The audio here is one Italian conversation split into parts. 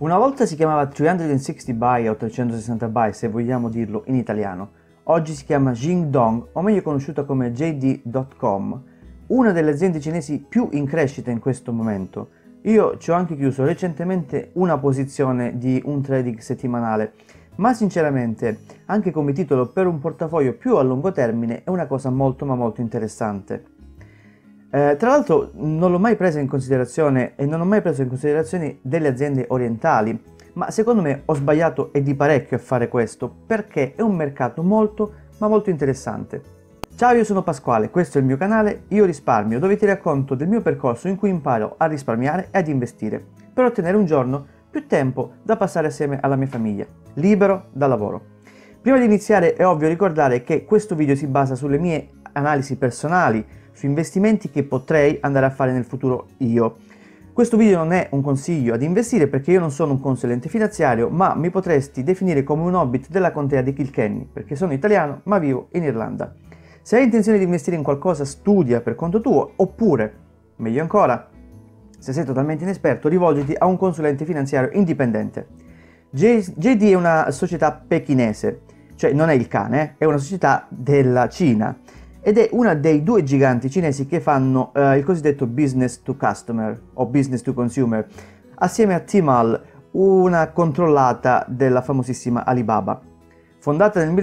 Una volta si chiamava 360 by o 360 by, se vogliamo dirlo in italiano. Oggi si chiama Jingdong, o meglio conosciuta come JD.com, una delle aziende cinesi più in crescita in questo momento. Io ci ho anche chiuso recentemente una posizione di un trading settimanale, ma sinceramente, anche come titolo per un portafoglio più a lungo termine, è una cosa molto ma molto interessante. Tra l'altro non l'ho mai presa in considerazione e non ho mai preso in considerazione delle aziende orientali, ma secondo me ho sbagliato e di parecchio a fare questo, perché è un mercato molto ma molto interessante. Ciao, io sono Pasquale, questo è il mio canale Io Risparmio, dove ti racconto del mio percorso in cui imparo a risparmiare e ad investire, per ottenere un giorno più tempo da passare assieme alla mia famiglia, libero dal lavoro. Prima di iniziare è ovvio ricordare che questo video si basa sulle mie analisi personali, su investimenti che potrei andare a fare nel futuro io. Questo video non è un consiglio ad investire perché io non sono un consulente finanziario, ma mi potresti definire come un hobbit della contea di Kilkenny, perché sono italiano ma vivo in Irlanda. Se hai intenzione di investire in qualcosa, studia per conto tuo, oppure, meglio ancora, se sei totalmente inesperto, rivolgiti a un consulente finanziario indipendente. JD è una società pechinese, cioè non è il cane, è una società della Cina, ed è una dei due giganti cinesi che fanno il cosiddetto business to customer o business to consumer, assieme a Tmall, una controllata della famosissima Alibaba. Fondata nel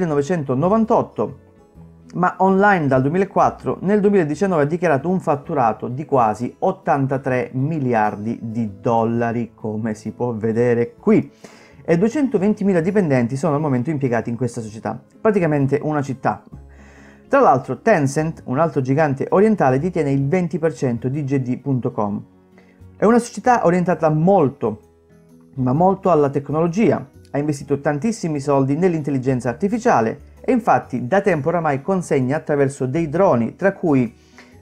1998, ma online dal 2004, nel 2019 ha dichiarato un fatturato di quasi 83 miliardi di dollari, come si può vedere qui, e 220.000 dipendenti sono al momento impiegati in questa società, praticamente una città. Tra l'altro Tencent, un altro gigante orientale, detiene il 20% di JD.com. È una società orientata molto, ma molto alla tecnologia, ha investito tantissimi soldi nell'intelligenza artificiale e infatti da tempo oramai consegna attraverso dei droni, di cui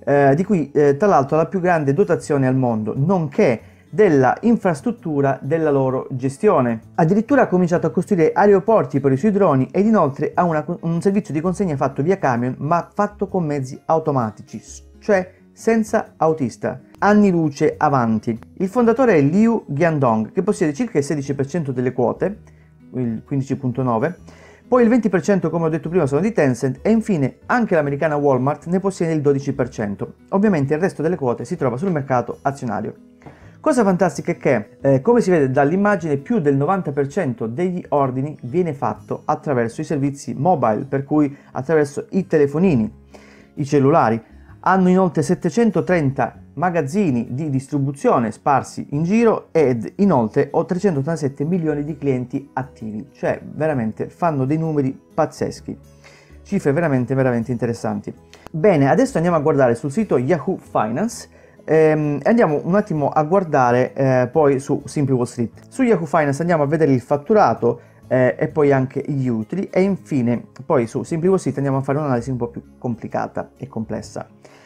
tra l'altro ha la più grande dotazione al mondo, nonché della infrastruttura della loro gestione. Addirittura ha cominciato a costruire aeroporti per i suoi droni ed inoltre ha un servizio di consegna fatto via camion, ma fatto con mezzi automatici, cioè senza autista. Anni luce avanti. Il fondatore è Liu Jiandong, che possiede circa il 16% delle quote, il 15,9%, poi il 20% come ho detto prima sono di Tencent e infine anche l'americana Walmart ne possiede il 12%. Ovviamente il resto delle quote si trova sul mercato azionario. Cosa fantastica è che, come si vede dall'immagine, più del 90% degli ordini viene fatto attraverso i servizi mobile, per cui attraverso i telefonini, i cellulari. Hanno inoltre 730 magazzini di distribuzione sparsi in giro ed inoltre ho 387 milioni di clienti attivi, cioè veramente fanno dei numeri pazzeschi, cifre veramente interessanti. Bene, adesso andiamo a guardare sul sito Yahoo Finance. Andiamo un attimo a guardare poi su Simply Wall Street. Su Yahoo Finance andiamo a vedere il fatturato e poi anche gli utili e infine poi su Simply Wall Street andiamo a fare un'analisi un po' più complicata e complessa.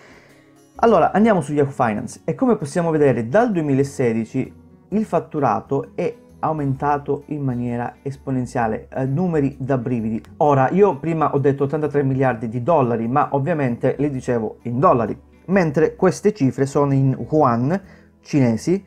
Allora andiamo su Yahoo Finance e come possiamo vedere dal 2016 il fatturato è aumentato in maniera esponenziale, numeri da brividi. Ora io prima ho detto 83 miliardi di dollari, ma ovviamente li dicevo in dollari, mentre queste cifre sono in yuan cinesi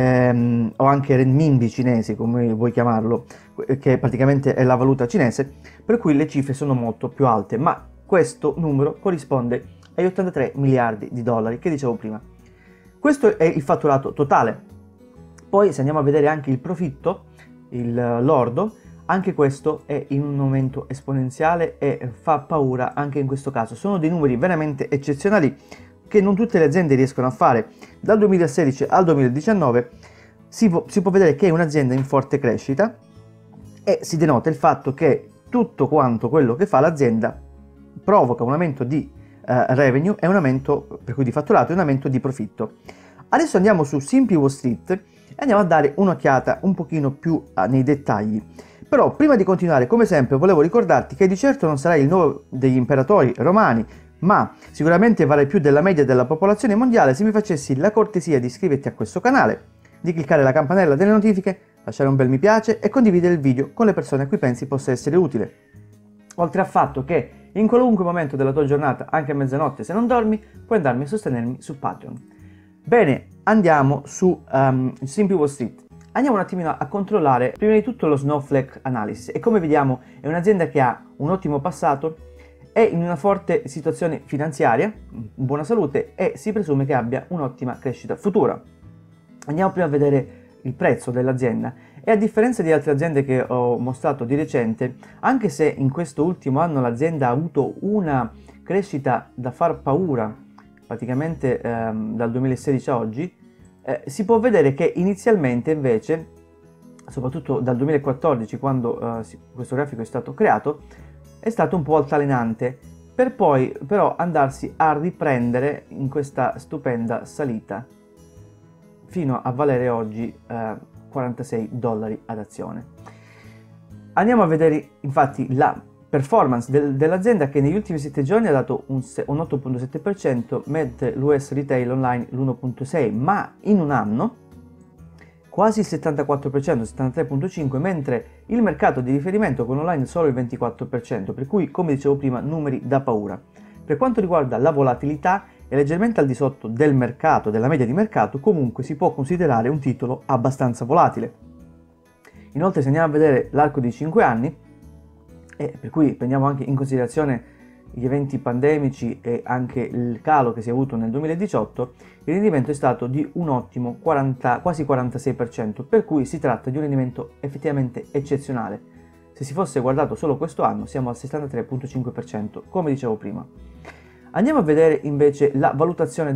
o anche renminbi cinesi, come vuoi chiamarlo, che praticamente è la valuta cinese, per cui le cifre sono molto più alte, ma questo numero corrisponde agli 83 miliardi di dollari che dicevo prima. Questo è il fatturato totale. Poi se andiamo a vedere anche il profitto, il lordo, anche questo è in un aumento esponenziale e fa paura anche in questo caso. Sono dei numeri veramente eccezionali che non tutte le aziende riescono a fare. Dal 2016 al 2019 si può vedere che è un'azienda in forte crescita e si denota il fatto che tutto quanto quello che fa l'azienda provoca un aumento di revenue e un aumento, per cui di fatturato, e un aumento di profitto. Adesso andiamo su Simply Wall Street e andiamo a dare un'occhiata un pochino più nei dettagli. Però prima di continuare, come sempre, volevo ricordarti che di certo non sarai il nuovo degli imperatori romani, ma sicuramente vale più della media della popolazione mondiale se mi facessi la cortesia di iscriverti a questo canale, di cliccare la campanella delle notifiche, lasciare un bel mi piace e condividere il video con le persone a cui pensi possa essere utile. Oltre al fatto che in qualunque momento della tua giornata, anche a mezzanotte se non dormi, puoi andarmi a sostenermi su Patreon. Bene, andiamo su Simply Wall Street. Andiamo un attimino a controllare prima di tutto lo Snowflake Analysis e come vediamo è un'azienda che ha un ottimo passato, è in una forte situazione finanziaria, in buona salute e si presume che abbia un'ottima crescita futura. Andiamo prima a vedere il prezzo dell'azienda e a differenza di altre aziende che ho mostrato di recente, anche se in questo ultimo anno l'azienda ha avuto una crescita da far paura praticamente dal 2016 a oggi, si può vedere che inizialmente invece, soprattutto dal 2014 quando questo grafico è stato creato, è stato un po' altalenante per poi però andarsi a riprendere in questa stupenda salita fino a valere oggi $46 ad azione. Andiamo a vedere infatti la performance dell'azienda che negli ultimi 7 giorni ha dato un 8.7%, mentre l'US Retail Online l'1.6%, ma in un anno quasi il 74%, 73.5%, mentre il mercato di riferimento con online solo il 24%, per cui come dicevo prima numeri da paura. Per quanto riguarda la volatilità è leggermente al di sotto del mercato, della media di mercato, comunque si può considerare un titolo abbastanza volatile. Inoltre se andiamo a vedere l'arco di 5 anni, e per cui prendiamo anche in considerazione gli eventi pandemici e anche il calo che si è avuto nel 2018, il rendimento è stato di un ottimo quasi 46%, per cui si tratta di un rendimento effettivamente eccezionale. Se si fosse guardato solo questo anno siamo al 63.5%, come dicevo prima. Andiamo a vedere invece la valutazione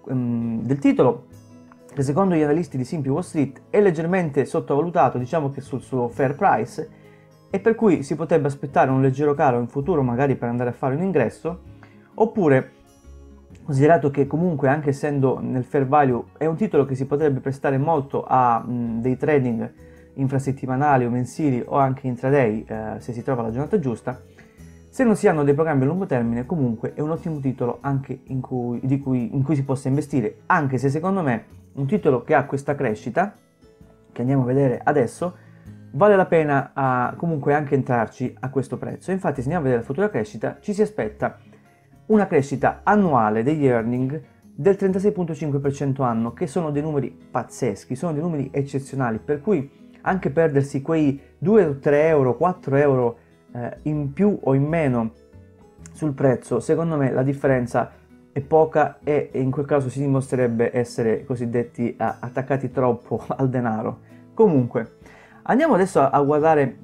del titolo, che secondo gli analisti di Simply Wall Street è leggermente sottovalutato, diciamo che sul suo fair price, e per cui si potrebbe aspettare un leggero calo in futuro magari per andare a fare un ingresso, oppure considerato che comunque anche essendo nel fair value è un titolo che si potrebbe prestare molto a dei trading infrasettimanali o mensili o anche intraday se si trova la giornata giusta, se non si hanno dei programmi a lungo termine comunque è un ottimo titolo anche in cui si possa investire, anche se secondo me un titolo che ha questa crescita, che andiamo a vedere adesso, vale la pena comunque anche entrarci a questo prezzo. Infatti se andiamo a vedere la futura crescita ci si aspetta una crescita annuale degli earning del 36.5% anno, che sono dei numeri pazzeschi, sono dei numeri eccezionali, per cui anche perdersi quei 2 o 3 euro, 4 euro in più o in meno sul prezzo, secondo me la differenza è poca e in quel caso si dimostrerebbe essere cosiddetti attaccati troppo al denaro. Comunque andiamo adesso a guardare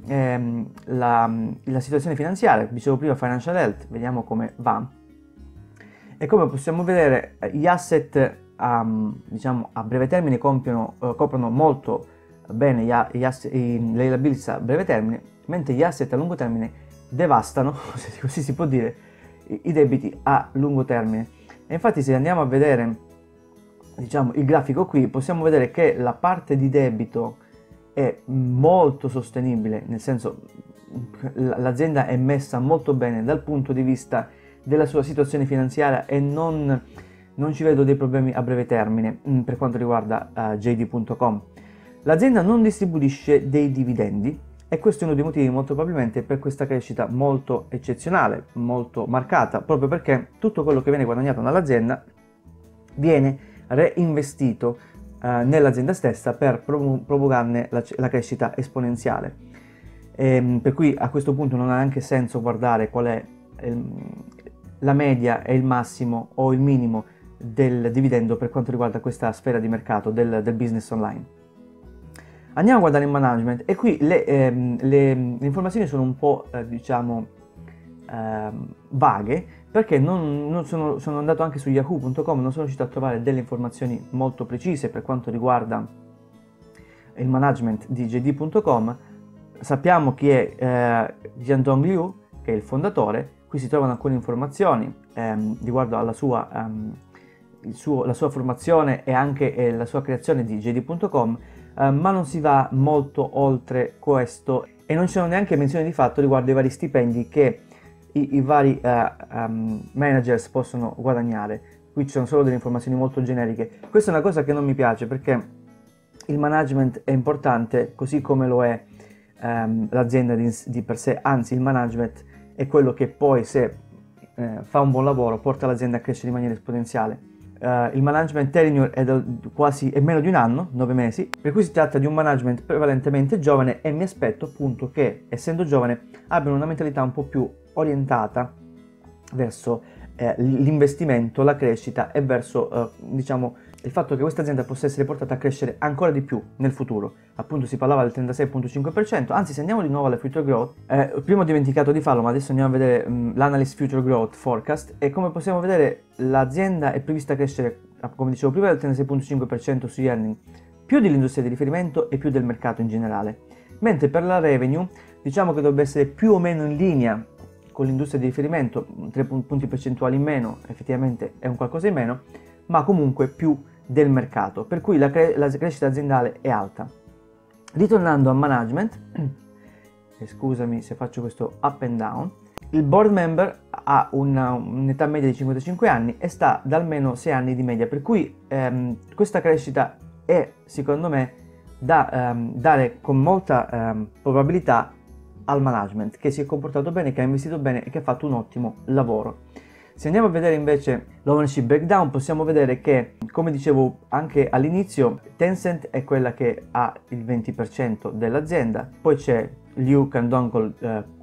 la situazione finanziaria. Dicevo prima Financial Health, vediamo come va. E come possiamo vedere gli asset diciamo, a breve termine coprono molto bene le liabilities a breve termine, mentre gli asset a lungo termine devastano, se così si può dire, i debiti a lungo termine. E infatti se andiamo a vedere diciamo, il grafico qui, possiamo vedere che la parte di debito è molto sostenibile, nel senso l'azienda è messa molto bene dal punto di vista della sua situazione finanziaria e non ci vedo dei problemi a breve termine per quanto riguarda JD.com. L'azienda non distribuisce dei dividendi e questo è uno dei motivi molto probabilmente per questa crescita molto eccezionale, molto marcata, proprio perché tutto quello che viene guadagnato dall'azienda viene reinvestito nell'azienda stessa per provocarne la crescita esponenziale. Per cui a questo punto non ha neanche senso guardare qual è la media e il massimo o il minimo del dividendo per quanto riguarda questa sfera di mercato del business online. Andiamo a guardare il management e qui le informazioni sono un po' diciamo vaghe, perché sono andato anche su yahoo.com, non sono riuscito a trovare delle informazioni molto precise per quanto riguarda il management di JD.com. Sappiamo chi è Jiandong Liu, che è il fondatore. Qui si trovano alcune informazioni riguardo alla la sua formazione e anche la sua creazione di JD.com, ma non si va molto oltre questo e non ci sono neanche menzioni di fatto riguardo ai vari stipendi che i vari managers possono guadagnare. Qui ci sono solo delle informazioni molto generiche. Questa è una cosa che non mi piace, perché il management è importante così come lo è l'azienda di per sé, anzi il management è quello che poi, se fa un buon lavoro, porta l'azienda a crescere in maniera esponenziale. il management tenure è meno di un anno, 9 mesi, per cui si tratta di un management prevalentemente giovane e mi aspetto appunto che, essendo giovane, abbiano una mentalità un po' più orientata verso l'investimento, la crescita e verso diciamo il fatto che questa azienda possa essere portata a crescere ancora di più nel futuro. Appunto si parlava del 36,5%, anzi se andiamo di nuovo alla Future Growth, prima ho dimenticato di farlo, ma adesso andiamo a vedere l'Analyst Future Growth Forecast, e come possiamo vedere l'azienda è prevista a crescere, come dicevo prima, del 36,5% sugli earning, più dell'industria di riferimento e più del mercato in generale, mentre per la revenue diciamo che dovrebbe essere più o meno in linea con l'industria di riferimento, 3 punti percentuali in meno, effettivamente è un qualcosa in meno, ma comunque più del mercato, per cui la crescita aziendale è alta. Ritornando al management, scusami se faccio questo up and down, il board member ha un'età media di 55 anni e sta da almeno 6 anni di media, per cui questa crescita è secondo me da dare con molta probabilità al management, che si è comportato bene, che ha investito bene e che ha fatto un ottimo lavoro. Se andiamo a vedere invece l'ownership breakdown, possiamo vedere che, come dicevo anche all'inizio, Tencent è quella che ha il 20% dell'azienda, poi c'è Liu Kangdong col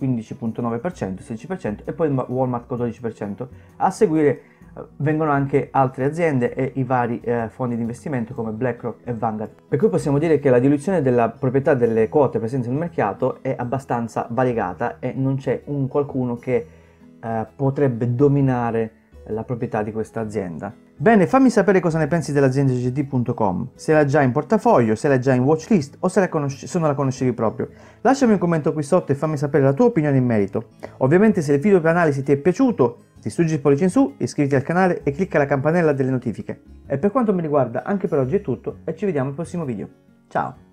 15,9%, 16% e poi Walmart col 12%. A seguire vengono anche altre aziende e i vari fondi di investimento come BlackRock e Vanguard. Per cui possiamo dire che la diluzione della proprietà delle quote presenti nel mercato è abbastanza variegata e non c'è un qualcuno che potrebbe dominare la proprietà di questa azienda. Bene, fammi sapere cosa ne pensi dell'azienda JD.com, se l'hai già in portafoglio, se l'hai già in watchlist o se non la conoscevi proprio. Lasciami un commento qui sotto e fammi sapere la tua opinione in merito. Ovviamente se il video per analisi ti è piaciuto, ti distruggi il pollice in su, iscriviti al canale e clicca la campanella delle notifiche. E per quanto mi riguarda anche per oggi è tutto e ci vediamo al prossimo video. Ciao!